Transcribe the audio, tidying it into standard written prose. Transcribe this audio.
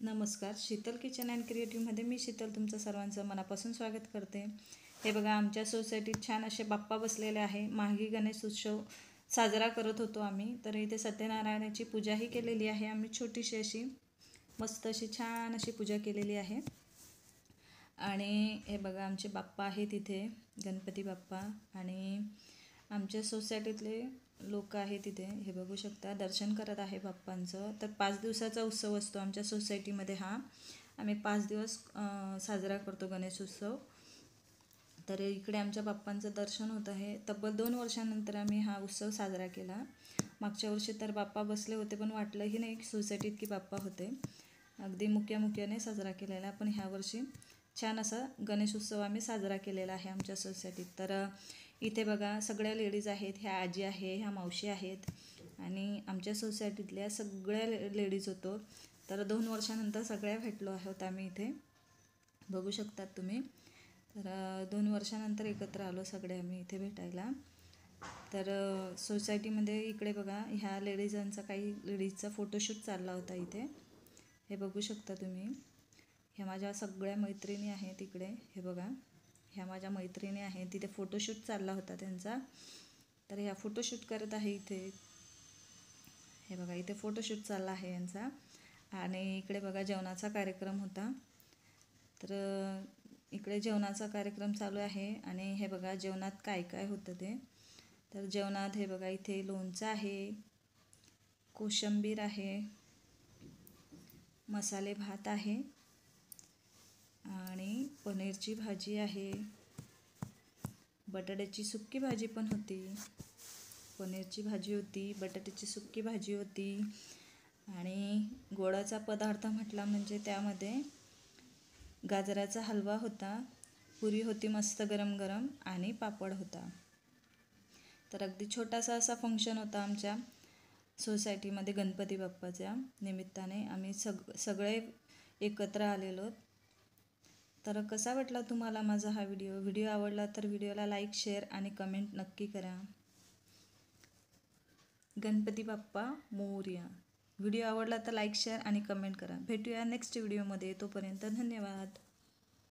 नमस्कार, Sheetal kitchen and क्रिएटिव्हमध्ये मी शीतल तुमचं सर्वांचं मनापासून स्वागत करते। हे बघा, आमच्या सोसायटीत छान असे बाप्पा बसलेले आहे। माघी गणेश उत्सव साजरा करत होतो आम्ही। तर इथे सत्यनारायणाची पूजाही केलेली आहे आम्ही, छोटीशी अशी मस्त अशी छान अशी पूजा केलेली आहे। आणि हे बघा, आमचे बाप्पा आहेत इथे, गणपती बाप्पा। आणि आमच्या सोसायटीतले लोक आहेत तिथे, हे बघू शकता, दर्शन करत आहे बाप्पांचं। तर 5 दिवसाचा उत्सव असतो आमच्या सोसायटीमध्ये हा। आम्ही 5 दिवस साजरा करतो गणेश उत्सव। तर इकडे आमच्या बाप्पांचं दर्शन होत आहे। तब्बल 2 वर्षांनंतर आम्ही हा उत्सव साजरा केला। मागच्या वर्षी तर बाप्पा बसले होते, पण वाटलंही नाही सोसायटीत की बाप्पा होते। अगदी मुक्यामुक्याने साजरा केलेला, पण ह्या वर्षी छान असा गणेश उत्सव आम्ही साजरा केलेला आहे आमच्या सोसायटीत। तर इथे बघा, सगळ्या लेडीज आहेत, ह्या आजी आहे, ह्या मावशी आहेत, आणि आमच्या सोसायटीतल्या सगळ्या लेडीज होतो। तर 2 वर्षानंतर सगळ्या भेटलो आहोत आम्ही इथे, बघू शकतात तुम्ही। तर 2 वर्षानंतर एकत्र आलो सगळे आम्ही इथे भेटायला। तर सोसायटीमध्ये इकडे बघा, ह्या लेडीजांचा, काही लेडीजचा फोटोशूट चालला होता इथे, हे बघू शकता तुम्ही। ह्या माझ्या सगळ्या मैत्रिणी आहेत इकडे, हे बघा, ह्या माझ्या मैत्रिणी आहेत, तिथे फोटोशूट चालला होता त्यांचा। तर ह्या फोटोशूट करत आहे इथे, हे बघा, इथे फोटोशूट चालला आहे यांचा। आणि इकडे बघा, जेवणाचा कार्यक्रम होता। तर इकडे जेवणाचा कार्यक्रम चालू आहे। आणि हे बघा, जेवणात काय काय होतं ते। तर जेवणात हे बघा, इथे लोणचं आहे, कोशिंबीर आहे, मसाले भात आहे, आणि पनीरची भाजी आहे, बटाट्याची सुक्की भाजी पण होती, पनीरची भाजी होती, बटाट्याची सुक्की भाजी होती। आणि गोडाचा पदार्थ म्हटला म्हणजे त्यामध्ये गाजराचा हलवा होता, पुरी होती मस्त गरम गरम, आणि पापड होता। तर अगदी छोटासा असा फंक्शन होता आमच्या सोसायटीमध्ये गणपती बाप्पाच्या निमित्ताने। आम्ही सगळे एकत्र आलेलो। तर कसा वाटला तुम्हाला माझा हा व्हिडिओ आवडला तर व्हिडिओला लाईक, शेअर आणि कमेंट नक्की करा। गणपती बाप्पा मोरया। व्हिडिओ आवडला तर लाईक, शेअर आणि कमेंट करा। भेटूया नेक्स्ट व्हिडिओमध्ये, तोपर्यंत धन्यवाद।